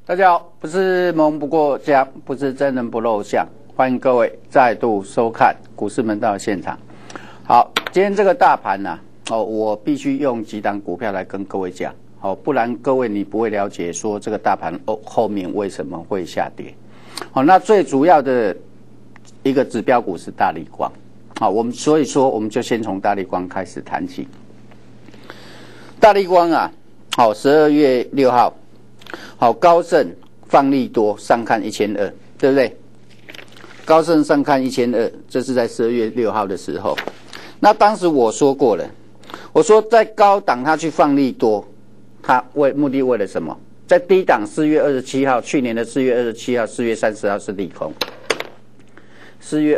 大家好，不是蒙不过江，不是真人不露相，欢迎各位再度收看股市门道现场。好，今天这个大盘呢，我必须用几档股票来跟各位讲，不然各位你不会了解说这个大盘后面为什么会下跌。那最主要的一个指标股是大立光，所以说我们就先从大立光开始谈起。大立光啊，12月6号。高盛放利多上看1200，对不对？高盛上看1200，这是在12月6号的时候。那当时我说过了，我说在高档他去放利多，他目的为了什么？在低档4月27号，去年的4月27号、4月30号是利空。4月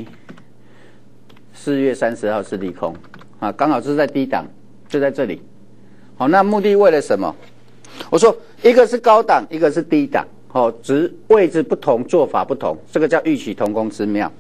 27、4月30号是利空啊，刚好是在低档，就在这里。好，那目的为了什么？我说一个是高档，一个是低档，只位置不同，做法不同，这个叫异曲同工之妙。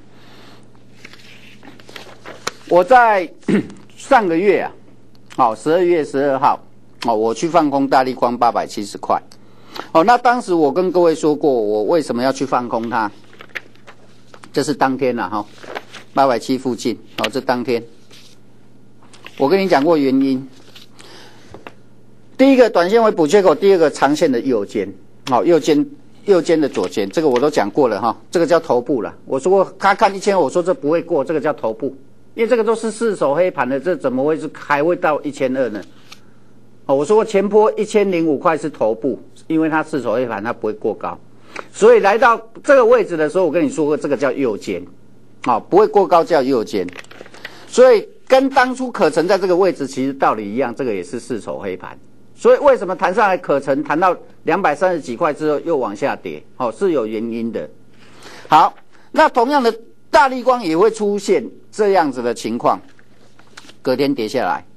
我在上个月12月12号，我去放空大立光870块。那当时我跟各位说过，我为什么要去放空它？这是当天870附近，这当天。我跟你讲过原因。第一个短线为补缺口，第二个长线的右肩，右肩的左肩，这个我都讲过了这个叫头部了。我说过他看1000，我说这不会过，这个叫头部，因为这个都是四手黑盘的，这怎么会是还会到1200呢？我说过前波1005块是头部，因为它四手黑盘，它不会过高，所以来到这个位置的时候，我跟你说过这个叫右肩，不会过高叫右肩，所以跟当初可成在这个位置其实道理一样，这个也是四手黑盘。所以为什么弹上来可成弹到230几块之后又往下跌？是有原因的。好，那同样的大立光也会出现这样子的情况，隔天跌下来，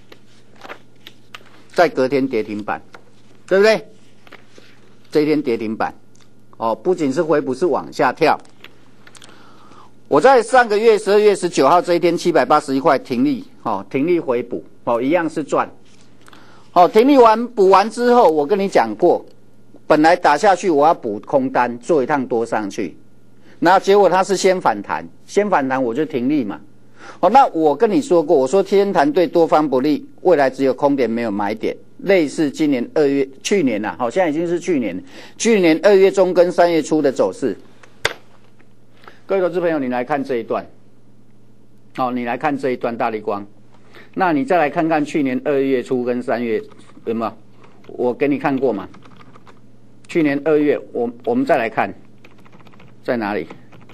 再隔天跌停板，对不对？这一天跌停板，不仅是回补，是往下跳。我在上个月12月19号这一天781块停利，停利回补，一样是赚。停利完补完之后，我跟你讲过，本来打下去我要补空单做一趟多上去，那结果它是先反弹我就停利嘛。那我跟你说过，我说天弹对多方不利，未来只有空点没有买点，类似今年2月去年现在已经是去年2月中跟3月初的走势。各位投资朋友，你来看这一段，你来看这一段大立光。那你再来看看去年2月初跟3月有没有？我给你看过吗？去年2月，我们再来看，在哪里？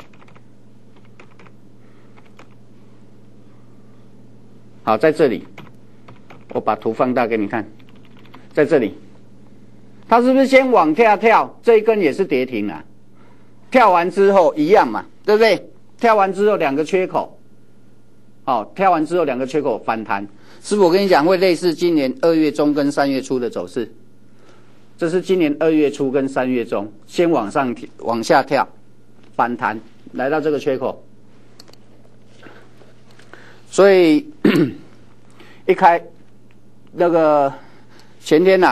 好，在这里，我把图放大给你看，在这里，它是不是先往下跳？这一根也是跌停啊，跳完之后一样嘛，对不对？跳完之后两个缺口。跳完之后两个缺口反弹，是不是我跟你讲会类似今年2月中跟3月初的走势？这是今年2月初跟3月中，先往下跳，反弹来到这个缺口，所以一开那个前天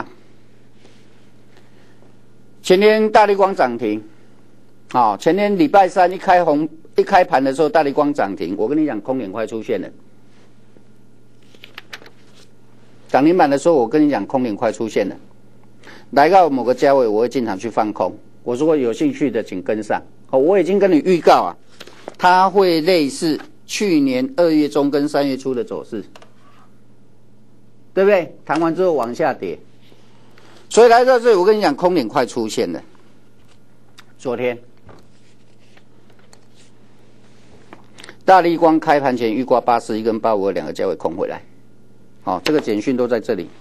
大立光涨停，前天礼拜三一开盘的时候，大立光涨停，我跟你讲，空点快出现了。涨停板的时候，我跟你讲，空点快出现了。来到某个价位，我会进场去放空。我说过有兴趣的请跟上。我已经跟你预告它会类似去年2月中跟3月初的走势，对不对？弹完之后往下跌，所以来到这里，我跟你讲，空点快出现了。昨天。大立光开盘前预挂81跟85两个价位空回来，这个简讯都在这里，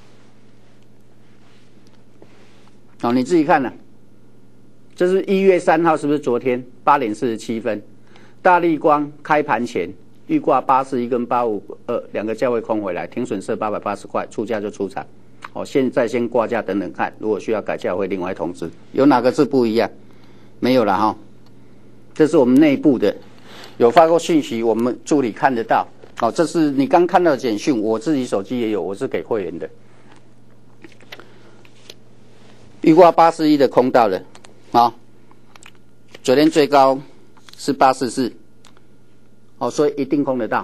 你自己看了，这是1月3号，是不是昨天8点47分，大立光开盘前预挂81跟85两个价位空回来，停损设880块，出价就出场，现在先挂价等等看，如果需要改价会另外通知。有哪个字不一样？没有了这是我们内部的。有发过讯息，我们助理看得到。这是你刚看到的简讯，我自己手机也有，我是给会员的。 预挂841的空到了，好，昨天最高是844，所以一定空得到，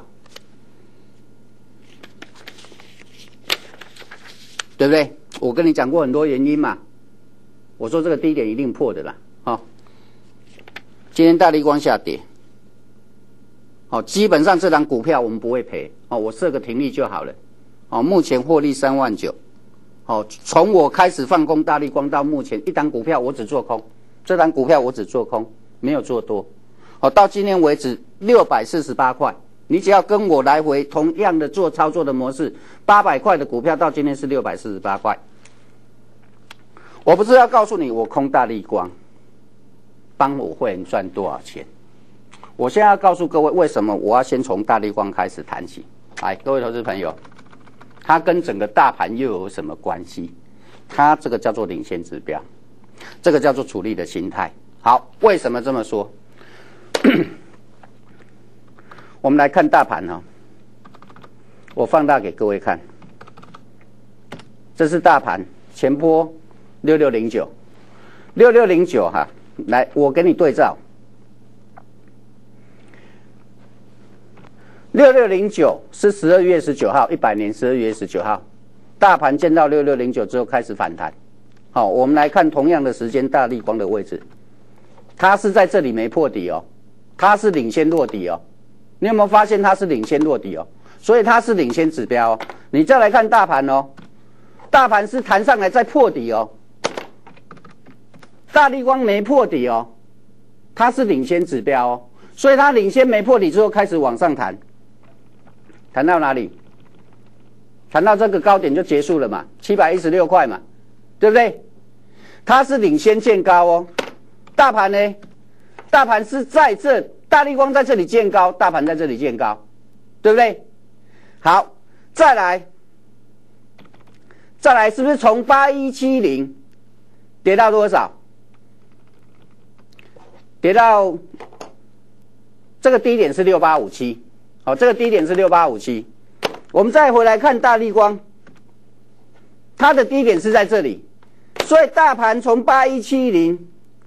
对不对？我跟你讲过很多原因嘛，我说这个低点一定破的啦，今天大立光下跌，基本上这档股票我们不会赔，我设个停利就好了，目前获利3万9。从我开始放空大立光到目前，一档股票我只做空，这档股票我只做空，没有做多。到今天为止648块，你只要跟我来回同样的做操作的模式，800块的股票到今天是648块。我不是要告诉你我空大立光，帮我会员赚多少钱。我现在要告诉各位，为什么我要先从大立光开始谈起。来，各位投资朋友。它跟整个大盘又有什么关系？它这个叫做领先指标，这个叫做主力的心态。好，为什么这么说？我们来看大盘我放大给各位看，这是大盘前波6609，6609来，我给你对照。6609是12月19号，100年12月19号，大盘见到6609之后开始反弹。好，我们来看同样的时间，大立光的位置，它是在这里没破底它是领先落底你有没有发现它是领先落底所以它是领先指标你再来看大盘大盘是弹上来再破底大立光没破底它是领先指标所以它领先没破底之后开始往上弹。谈到哪里？谈到这个高点就结束了嘛，716块嘛，对不对？它是领先见高大盘呢？大盘是在这，大立光在这里见高，大盘在这里见高，对不对？好，再来是不是从8170跌到多少？跌到这个低点是6857。这个低点是6857，我们再回来看大立光，它的低点是在这里，所以大盘从8170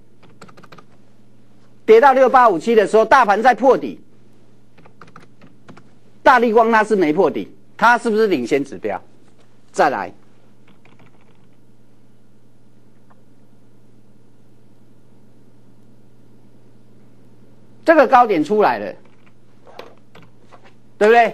跌到6857的时候，大盘在破底，大立光它是没破底，它是不是领先指标？再来，这个高点出来了。对不对？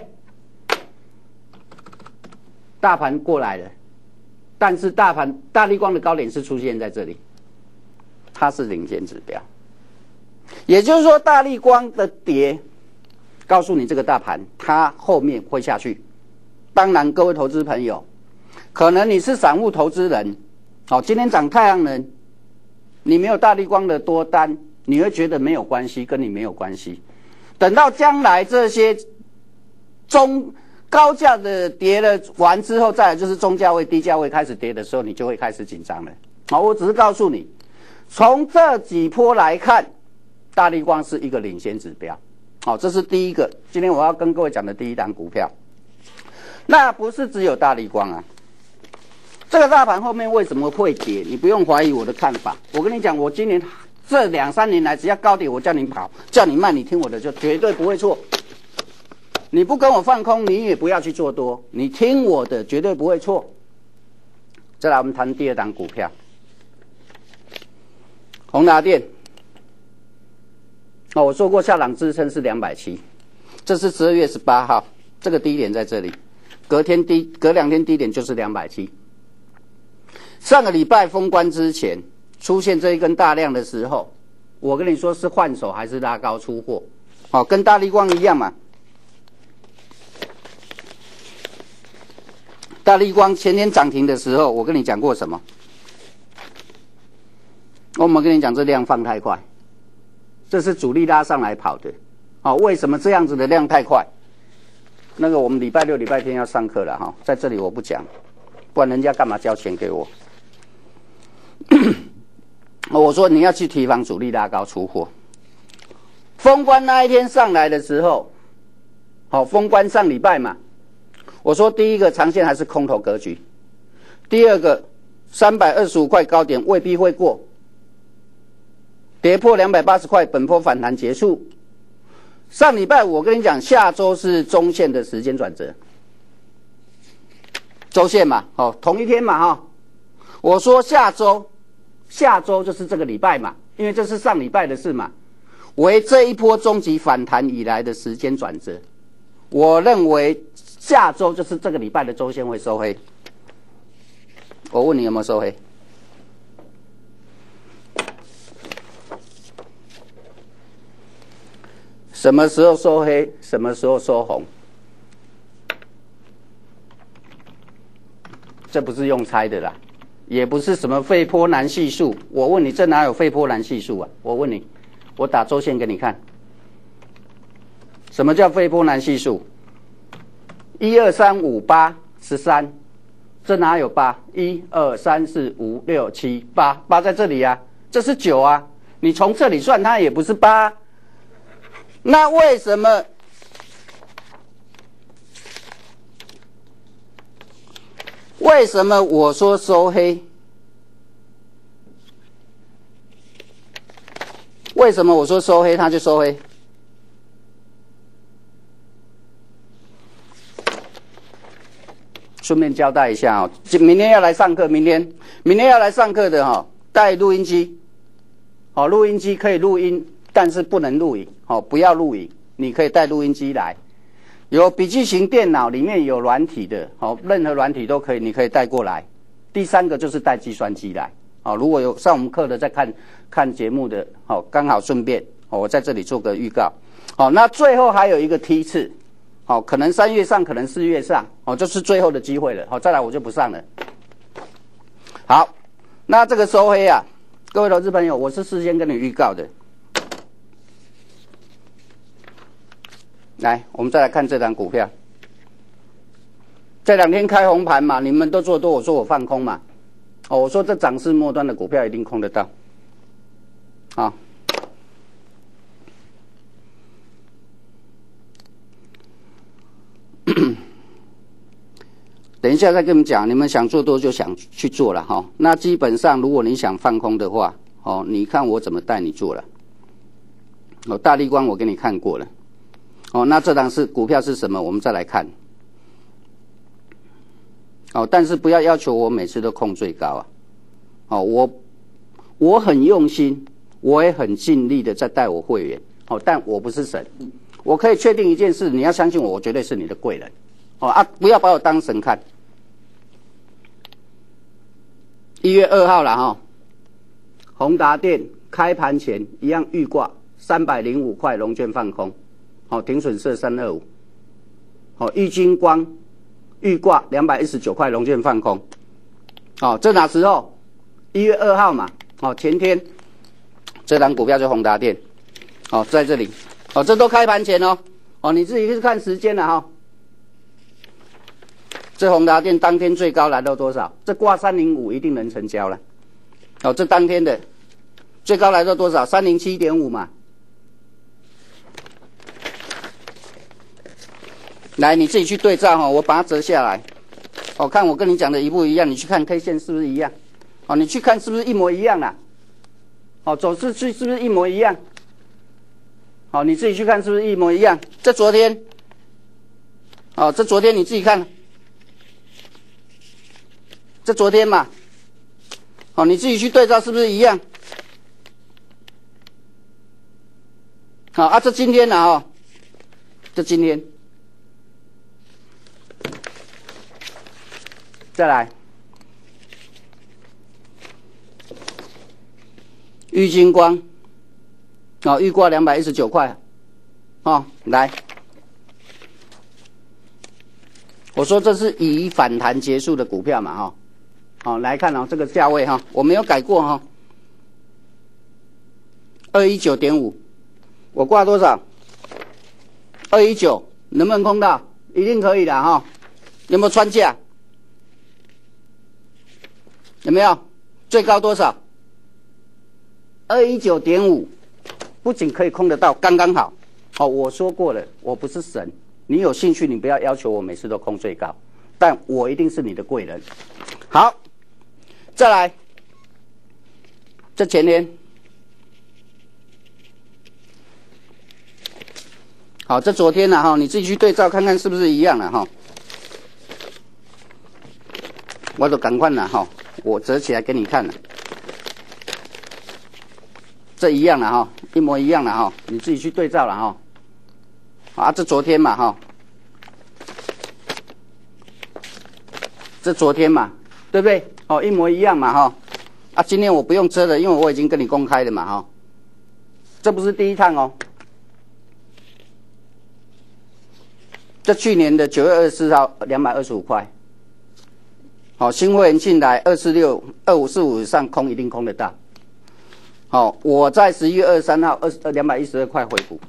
大盘过来了，但是大立光的高点是出现在这里，它是领先指标。也就是说，大立光的跌，告诉你这个大盘它后面会下去。当然，各位投资朋友，可能你是散户投资人，今天涨太阳能，你没有大立光的多单，你会觉得没有关系，跟你没有关系。等到将来这些中高价的跌了完之后，再来就是中价位、低价位开始跌的时候，你就会开始紧张了。我只是告诉你，从这几波来看，大立光是一个领先指标。这是第一个，今天我要跟各位讲的第一档股票。那不是只有大立光这个大盘后面为什么会跌？你不用怀疑我的看法。我跟你讲，我今年这2-3年来，只要高点我叫你跑，叫你卖，你听我的就绝对不会错。你不跟我放空，你也不要去做多，你听我的绝对不会错。再来我们谈第二档股票，宏达电。我说过下档支撑是270，这是12月18号，这个低点在这里，隔2天低点就是270。上个礼拜封关之前出现这一根大量的时候，我跟你说是换手还是拉高出货？跟大立光一样嘛。大立光前天涨停的时候，我跟你讲过什么？我们跟你讲，这量放太快，这是主力拉上来跑的。为什么这样子的量太快？那个我们礼拜六、礼拜天要上课了在这里我不讲，不然人家干嘛交钱给我？我说你要去提防主力拉高出货。封关那一天上来的时候，封关上礼拜嘛。我说第一个长线还是空头格局，第二个 325块高点未必会过，跌破280块，本波反弹结束。上礼拜五我跟你讲，下周是中线的时间转折，周线嘛，同一天嘛，我说下周就是这个礼拜嘛，因为这是上礼拜的事嘛，为这一波终极反弹以来的时间转折。我认为下周就是这个礼拜的周线会收黑。我问你有没有收黑？什么时候收黑？什么时候收红？这不是用猜的啦，也不是什么费波南系数。我问你，这哪有费波南系数啊？我问你，我打周线给你看。什么叫费波南系数？1、2、3、5、8、13，这哪有8？1、2、3、4、5、6、7、8，8在这里啊，这是9啊。你从这里算，它也不是8。那为什么？为什么我说收黑？为什么我说收黑，它就收黑？顺便交代一下哦，明天要来上课，明天要来上课的带录音机，录音机可以录音，但是不能录影，不要录影，你可以带录音机来。有笔记型电脑里面有软体的，任何软体都可以，你可以带过来。第三个就是带计算机来，如果有上我们课的在看节目的，刚好顺便，我在这里做个预告。那最后还有一个梯次，可能3月上，可能4月上，就是最后的机会了。再来我就不上了。好，那这个收黑啊，各位投资朋友，我是事先跟你预告的。来，我们再来看这档股票。这2天开红盘嘛，你们都做多，我说我放空嘛。我说这涨势末端的股票一定空得到。好，等一下再跟你们讲，你们想做多就想去做了哈。那基本上，如果你想放空的话，你看我怎么带你做了。大立光我给你看过了。那这档股票是什么？我们再来看。但是不要要求我每次都控最高啊。我很用心，我也很尽力的在带我会员。但我不是神，我可以确定一件事，你要相信我，我绝对是你的贵人。不要把我当神看。1月2号了宏达电开盘前一样预挂305块融券放空。停损设325。玉晶光预挂219块融券放空。这哪时候？1月2号嘛。前天这档股票就宏达电。在这里。这都开盘前你自己去看时间了这宏达电当天最高来到多少？这挂305一定能成交了。这当天的最高来到多少？307.5嘛。来，你自己去对照我把它折下来。看我跟你讲的一不一样，你去看 K 线是不是一样？你去看是不是一模一样啦？走势是不是一模一样？你自己去看是不是一模一样？这昨天，这昨天你自己看，这昨天嘛，你自己去对照是不是一样？这今天呢这今天。再来，玉晶光，预挂219块，来，我说这是以反弹结束的股票嘛，来看这个价位我没有改过219.5，我挂多少？219，能不能空到？一定可以的有没有穿价？有没有？最高多少？219.5，不仅可以空得到，刚刚好。我说过了，我不是神，你有兴趣你不要要求我每次都空最高，但我一定是你的贵人。好， 再来，这前天，好，这昨天哈，你自己去对照看看是不是一样了哈。我都赶快了哈，我折起来给你看了，这一样了哈，一模一样了哈，你自己去对照了哈。啊，这昨天嘛哈，这昨天嘛，对不对？哦，一模一样嘛哈。啊，今天我不用遮了，因为我已经跟你公开了嘛哈。这不是第一趟哦，这去年的9月24号225块。好，新会员进来246、2545以上空一定空得到。好，我在11月23号212块回补。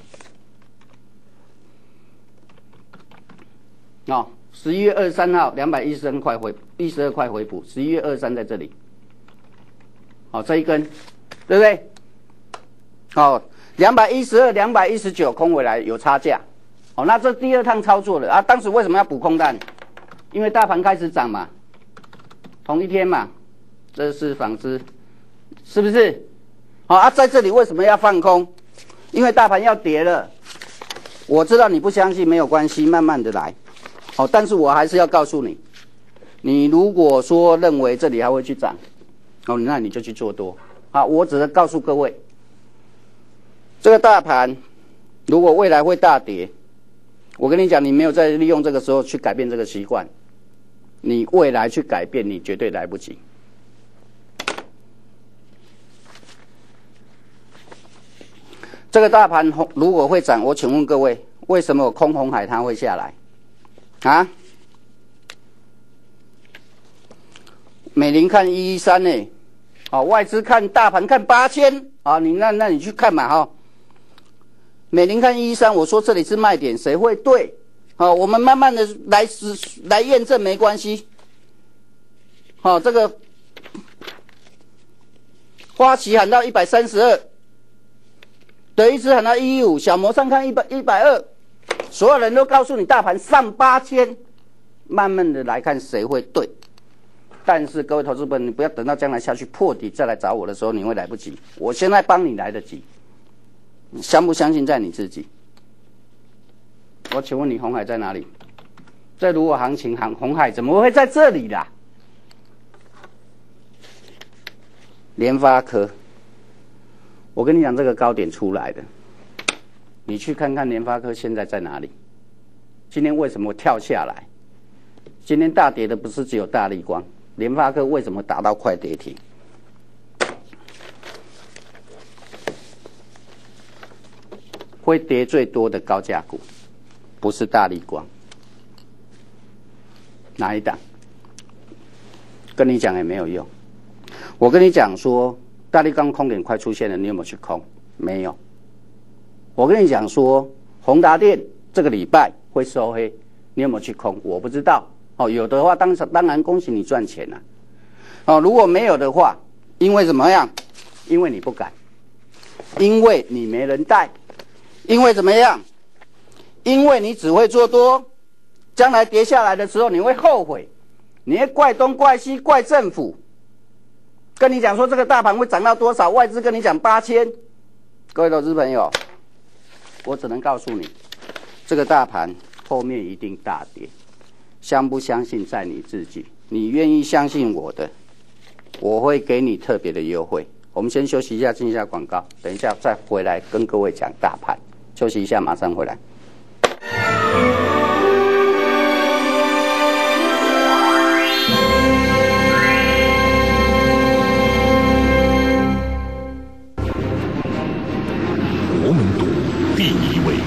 哦，11月23号212块12块回补，11月23在这里。好，这一根，对不对？好，212、219空回来有差价。好，那这第二趟操作了啊。当时为什么要补空单？因为大盘开始涨嘛。同一天嘛，这是纺织，是不是？好啊，在这里为什么要放空？因为大盘要跌了。我知道你不相信，没有关系，慢慢的来。好，但是我还是要告诉你，你如果说认为这里还会去涨，哦，那你就去做多。啊，我只是告诉各位，这个大盘如果未来会大跌，我跟你讲，你没有在利用这个时候去改变这个习惯。你未来去改变，你绝对来不及。这个大盘如果会涨，我请问各位，为什么空红海它会下来？啊？美林看113呢，哦，外资看大盘看8000啊，那你去看嘛哈。美林看113，我说这里是卖点，谁会对？好，我们慢慢的来验证，没关系。好，这个花旗喊到132，德意志喊到115，小摩上看120，所有人都告诉你大盘上8000，慢慢的来看谁会对。但是各位投资朋友，你不要等到将来下去破底再来找我的时候，你会来不及。我现在帮你来得及，你相不相信在你自己。我请问你，鸿海在哪里？这如果行情鸿海怎么会在这里啦？联发科，我跟你讲，这个高点出来的，你去看看联发科现在在哪里？今天为什么跳下来？今天大跌的不是只有大立光，联发科为什么打到快跌停？会跌最多的高价股。不是大立光，哪一档？跟你讲也没有用。我跟你讲说，大立光空点快出现了，你有没有去空？没有。我跟你讲说，宏达电这个礼拜会收黑，你有没有去空？我不知道。哦，有的话当然恭喜你赚钱了。哦，如果没有的话，因为怎么样？因为你不敢，因为你没人带，因为怎么样？因为你只会做多，将来跌下来的时候你会后悔，你会怪东怪西怪政府，跟你讲说这个大盘会涨到多少，外资跟你讲8000，各位投资朋友，我只能告诉你，这个大盘后面一定大跌，相不相信在你自己，你愿意相信我的，我会给你特别的优惠。我们先休息一下，进一下广告，等一下再回来跟各位讲大盘。休息一下，马上回来。 国门渡第1位，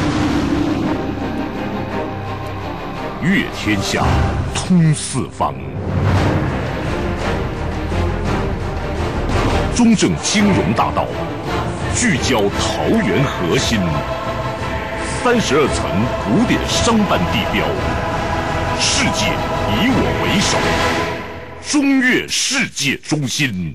阅天下，通四方。中正金融大道，聚焦桃园核心，32层古典商办地标，世界以我为首，中越世界中心。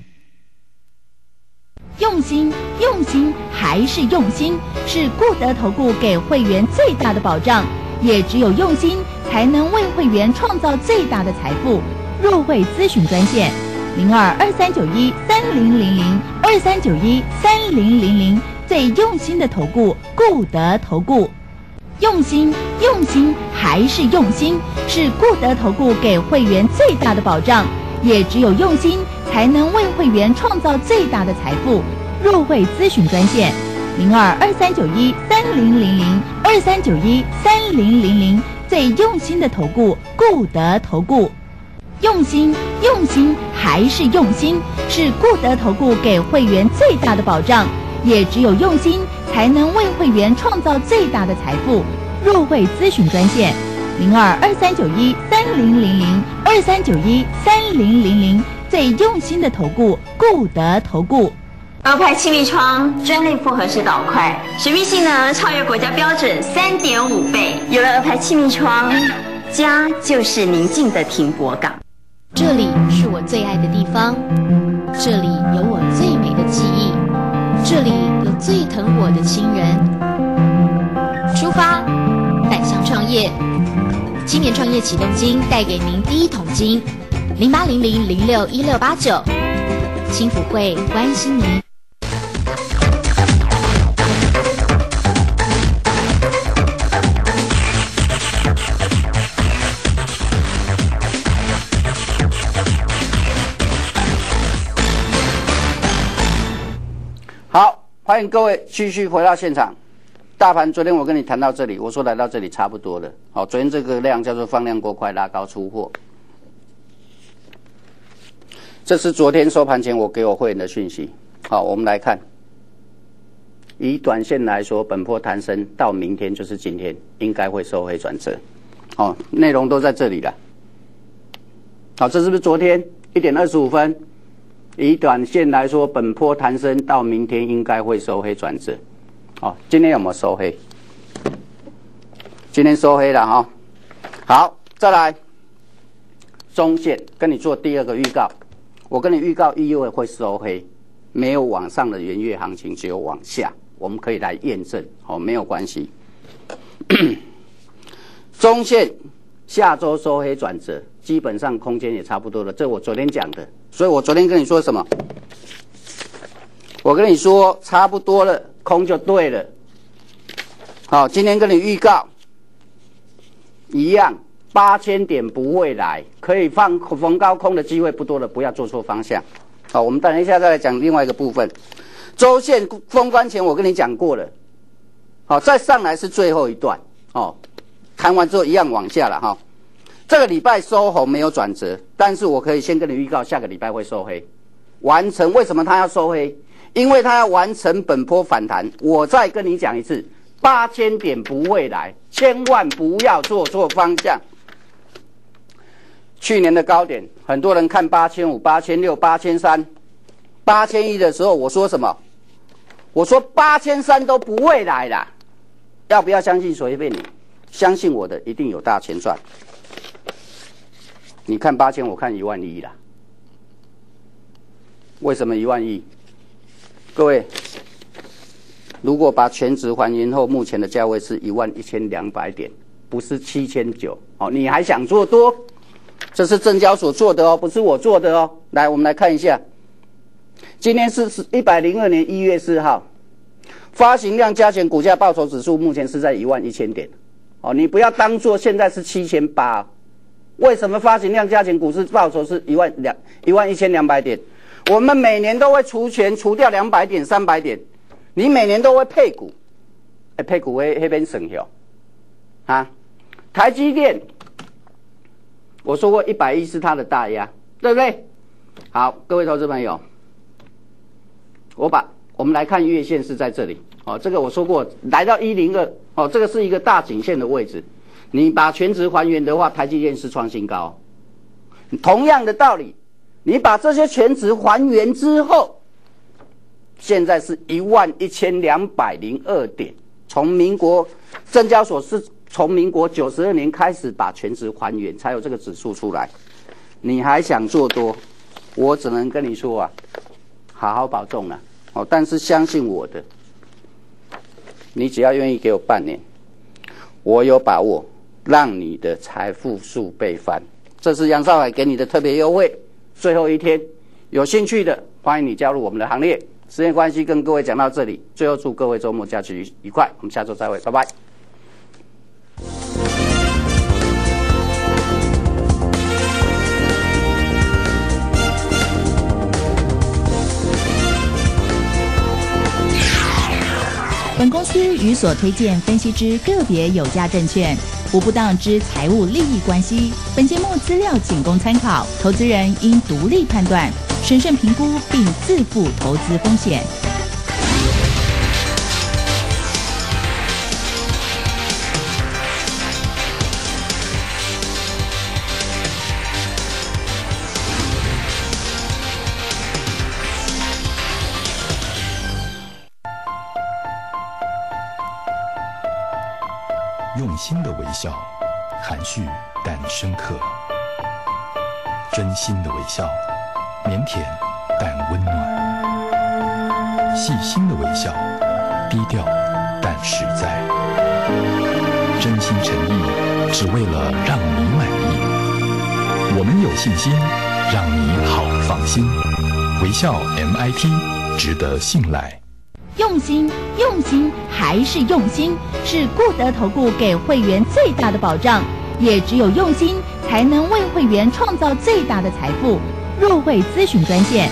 用心，用心，还是用心，是固德投顾给会员最大的保障。也只有用心，才能为会员创造最大的财富。入会咨询专线 0223913000，23913000，最用心的投顾，固德投顾。用心，用心，还是用心，是固德投顾给会员最大的保障。也只有用心，才能为会员创造最大的财富。入会咨询专线：0223913000，23913000，最用心的投顾，固德投顾。用心，用心，还是用心，是固德投顾给会员最大的保障。也只有用心，才能为会员创造最大的财富。入会咨询专线：0223913000，23913000，最用心的投顾，固德投顾。 欧派气密窗专利复合式导块，水密性能超越国家标准3.5倍。有了欧派气密窗，家就是宁静的停泊港。 这里是我最爱的地方，这里有我最美的记忆，这里有最疼我的亲人。出发，返乡创业，青年创业启动金带给您第一桶金，0800061689，青辅会关心您。 好，欢迎各位继续回到现场。大盘昨天我跟你谈到这里，我说来到这里差不多了。好，昨天这个量叫做放量过快，拉高出货。这是昨天收盘前我给我会员的讯息。好，我们来看，以短线来说，本波弹升到明天就是今天，应该会收回转折。好，内容都在这里了。好，这是不是昨天1点25分？以短线来说，本波弹升到明天应该会收黑转折。好，今天有没有收黑？今天收黑了哈。好，再来中线，跟你做第二个预告。我跟你预告1月会收黑，没有往上的元月行情，只有往下，我们可以来验证。好，没有关系。中线下周收黑转折，基本上空间也差不多了，这我昨天讲的。所以我昨天跟你说什么？我跟你说差不多了，空就对了。好，今天跟你预告一样，8000点不会来，可以逢高空的机会不多了，不要做错方向。好，我们等一下再来讲另外一个部分。周线封关前我跟你讲过了。好，再上来是最后一段。哦，谈完之后一样往下了哈。这个礼拜收红没有转折，但是我可以先跟你预告，下个礼拜会收黑，完成。为什么它要收黑？因为它要完成本波反弹。我再跟你讲一次，8000点不会来，千万不要做错方向。去年的高点，很多人看8500、8600、8300、8100的时候，我说什么？我说8300都不会来啦，要不要相信随便你，相信我的一定有大钱赚。你看8000，我看11000啦。为什么11000？各位，如果把全值还原后，目前的价位是11200点，不是7900。哦，你还想做多？这是证交所做的哦，不是我做的哦。来，我们来看一下，今天是102年1月4号，发行量加权股价报酬指数目前是在11000点。哦，你不要当作现在是7800。为什么发行量加权股市报酬是11200点？我们每年都会除权，除掉200点、300点，你每年都会配股，配股会那边省掉啊。台积电，我说过110是它的大压，对不对？好，各位投资朋友，我们来看月线是在这里哦，这个我说过，来到102哦，这个是一个大颈线的位置。你把全值还原的话，台积电是创新高。同样的道理，你把这些全值还原之后，现在是11202点。从民国证交所是从民国92年开始把全值还原，才有这个指数出来。你还想做多，我只能跟你说啊，好好保重了哦。但是相信我的，你只要愿意给我半年，我有把握让你的财富数倍翻。这是杨少海给你的特别优惠，最后一天有兴趣的，欢迎你加入我们的行列。时间关系，跟各位讲到这里，最后祝各位周末假期愉快，我们下周再会，拜拜。 本公司与所推荐分析之个别有价证券无不当之财务利益关系。本节目资料仅供参考，投资人应独立判断、审慎评估并自负投资风险。 用心的微笑，含蓄但深刻；真心的微笑，腼腆但温暖；细心的微笑，低调但实在。真心诚意，只为了让你满意。我们有信心，让你好放心。微笑 MIT 值得信赖。 用心，用心还是用心，是固德投顾给会员最大的保障。也只有用心，才能为会员创造最大的财富。入会咨询专线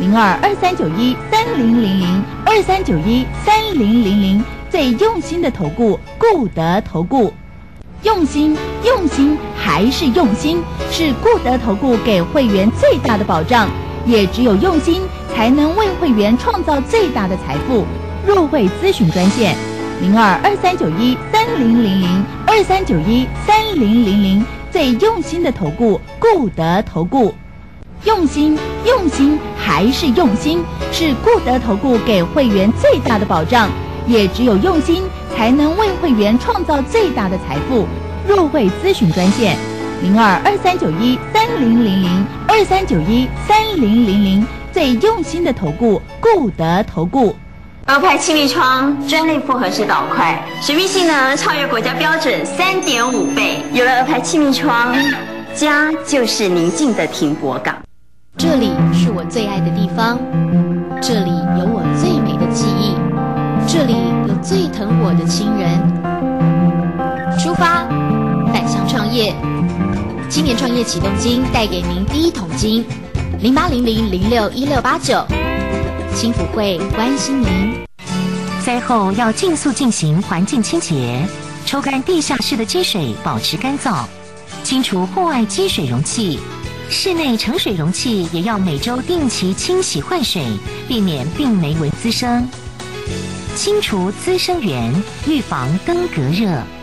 02-2391-3000，2391-3000，最用心的投顾，固德投顾。用心，用心还是用心，是固德投顾给会员最大的保障。也只有用心，才能为会员创造最大的财富。入会咨询专线02-2391-3000，2391-3000，最用心的投顾，固德投顾。用心，用心还是用心，是固德投顾给会员最大的保障。也只有用心，才能为会员创造最大的财富。入会咨询专线02-2391-3000，2391-3000，最用心的投顾，固德投顾。 欧派气密窗专利复合式导块，水密性能超越国家标准3.5倍。有了欧派气密窗，家就是宁静的停泊港。 这里是我最爱的地方，这里有我最美的记忆，这里有最疼我的亲人。出发，返乡创业，青年创业启动金带给您第一桶金，0800061689，青辅会关心您。 灾后要尽速进行环境清洁，抽干地下室的积水，保持干燥，清除户外积水容器。室内盛水容器也要每周定期清洗换水，避免病媒蚊滋生。清除滋生源，预防登革热。